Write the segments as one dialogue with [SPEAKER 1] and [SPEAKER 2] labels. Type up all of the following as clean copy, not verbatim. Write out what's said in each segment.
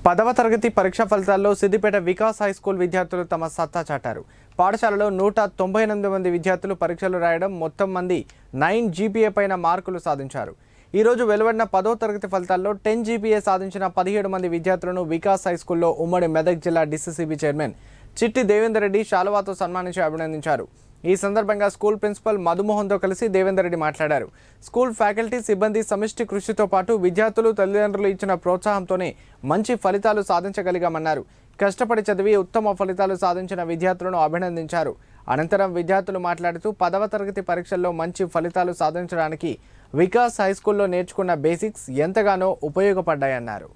[SPEAKER 1] 10వ తరగతి పరీక్ష ఫలితాల్లో సిద్దిపేట వికాస్ హై స్కూల్ విద్యార్థులు తమ సత్తా చాటారు. పాఠశాలలో 198 మంది విద్యార్థులు పరీక్షలు రాయడం, మొత్తం మంది 9 జీపీఏ పైన మార్కులు సాధించారు. ఈ రోజు వెలువడిన 10వ తరగతి ఫలితాల్లో 10 జీపీఏ సాధించిన 17 మంది విద్యార్థులను వికాస్ హై స్కూల్లో ఉమ్మడి మెదక్ జిల్లా డిసిసిబి చైర్మన్ చిట్టి దేవేందర్ రెడ్డి శాలువాతో సన్మానించి అభినందించారు. ఈ సందర్భంగా స్కూల్ ప్రిన్సిపల్ మధుమోహన్తో కలిసి దేవేందర్ రెడ్డి మాట్లాడారు. స్కూల్ ఫ్యాకల్టీ సిబ్బంది సమిష్టి కృషితో పాటు విద్యార్థులు తల్లిదండ్రులు ఇచ్చిన ప్రోత్సాహంతోనే మంచి ఫలితాలు సాధించగలిగామన్నారు. కష్టపడి చదివి ఉత్తమ ఫలితాలు సాధించిన విద్యార్థులను అభినందించారు. అనంతరం విద్యార్థులు మాట్లాడుతూ 10వ తరగతి పరీక్షల్లో మంచి ఫలితాలు సాధించడానికి వికాస్ హై స్కూల్లో నేర్చుకున్న బేసిక్స్ ఎంతగానో ఉపయోగపడ్డాయన్నారు.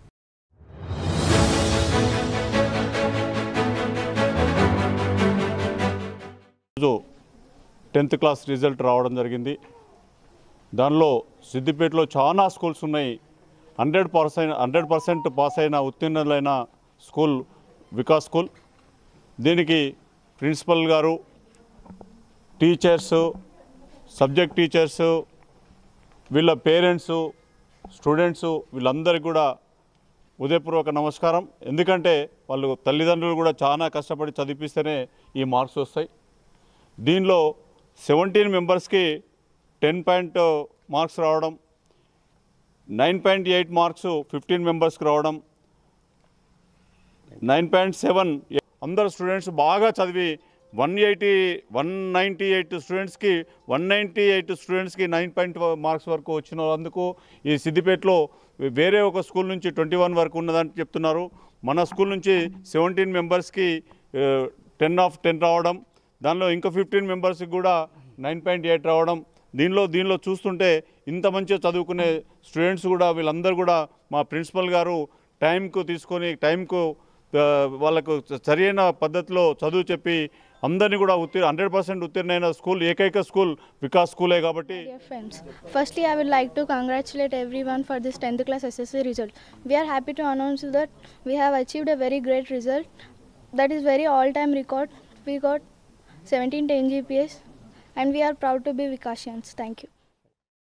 [SPEAKER 2] రోజు 10th క్లాస్ రిజల్ట్ రావడం జరిగింది. దానిలో సిద్దిపేటలో చాలా స్కూల్స్ ఉన్నాయి. 100% పాస్ అయిన ఉత్తీర్ణులైన స్కూల్ వికాస్ స్కూల్. దీనికి ప్రిన్సిపల్ గారు, టీచర్సు, సబ్జెక్ట్ టీచర్సు, వీళ్ళ పేరెంట్సు, స్టూడెంట్సు వీళ్ళందరికీ కూడా ఉదయపూర్వక నమస్కారం. ఎందుకంటే వాళ్ళు తల్లిదండ్రులు కూడా చాలా కష్టపడి చదివిస్తేనే ఈ మార్క్స్ వస్తాయి. దీనిలో 17 మెంబర్స్కి 10 మార్క్స్ రావడం, 9.8 మార్క్స్ 15 మెంబర్స్కి రావడం, 9.7 అందరు స్టూడెంట్స్ బాగా చదివి 198 స్టూడెంట్స్కి 9 మార్క్స్ వరకు వచ్చినందుకు ఈ సిద్దిపేటలో వేరే ఒక స్కూల్ నుంచి 21 వరకు ఉన్నదని చెప్తున్నారు. మన స్కూల్ నుంచి 17 మెంబర్స్కి 10/10 రావడం, దానిలో ఇంకా 15 మెంబర్స్కి కూడా 9.8 రావడం. దీనిలో చూస్తుంటే ఇంత మంచిగా చదువుకునే స్టూడెంట్స్ కూడా వీళ్ళందరూ కూడా మా ప్రిన్సిపల్ గారు టైంకు తీసుకొని వాళ్ళకు సరైన పద్ధతిలో చదువు చెప్పి అందరినీ కూడా 100% ఉత్తీర్ణైన స్కూల్ ఏకైక స్కూల్ వికాస్ స్కూలే కాబట్టి.
[SPEAKER 3] Dear friends, firstly I would like to congratulate everyone for this 10th class SSC result. We are happy to announce that we have achieved a very great result. That is very all-time record. We got 17 10 GPAs and we are proud to be Vikasians. Thank you.